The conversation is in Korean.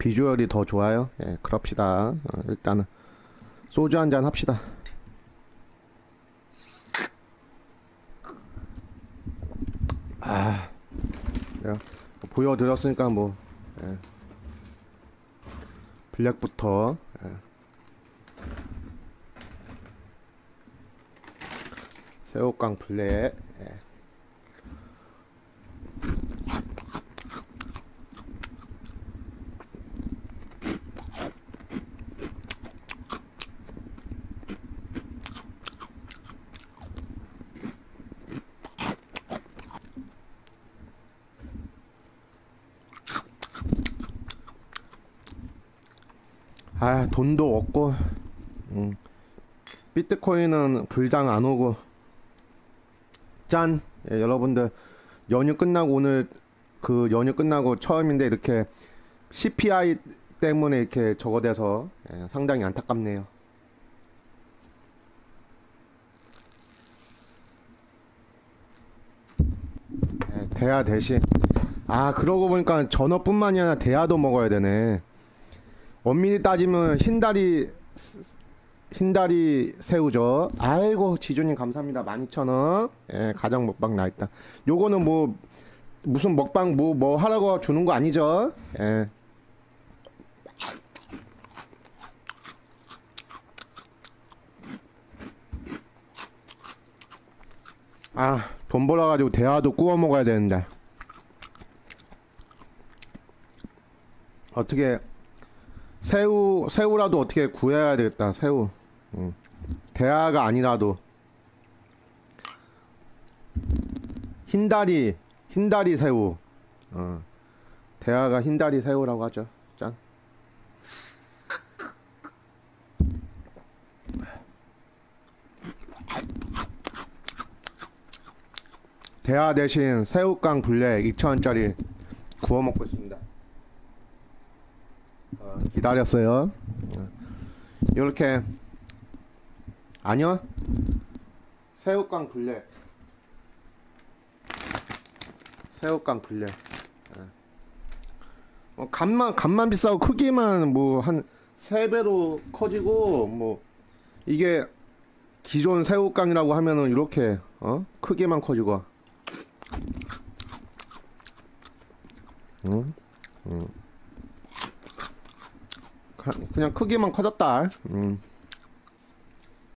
비주얼이 더 좋아요. 예, 그럽시다. 일단은 소주 한잔 합시다. 보여드렸으니까 뭐 블랙부터 새우깡 블랙. 돈도 없고 비트코인은 불장 안 오고 짠. 여러분들 연휴 끝나고 오늘 그 연휴 끝나고 처음인데 이렇게 CPI 때문에 이렇게 저거돼서 상당히 안타깝네요. 대하 대신 그러고 보니까 전어뿐만이 아니라 대하도 먹어야 되네. 엄밀히 따지면 흰다리 새우죠. 아이고 지주님 감사합니다. 12,000원. 가정 먹방 나있다. 요거는 뭐 무슨 먹방 뭐 하라고 주는 거 아니죠? 돈 벌어가지고 대하도 구워 먹어야 되는데 어떻게 새우라도 어떻게 구해야 되겠다. 새우. 대하가 아니라도 흰다리 새우. 대하가 흰다리 새우라고 하죠. 짠. 대하 대신 새우깡 블랙 2,000원짜리 구워 먹고 있습니다. 기다렸어요. 이렇게 아니요. 새우깡 블랙. 간만 비싸고 크기만 뭐 한 3배로 커지고 뭐 이게 기존 새우깡이라고 하면은 이렇게 크기만 커지고 그냥 크기만 커졌다.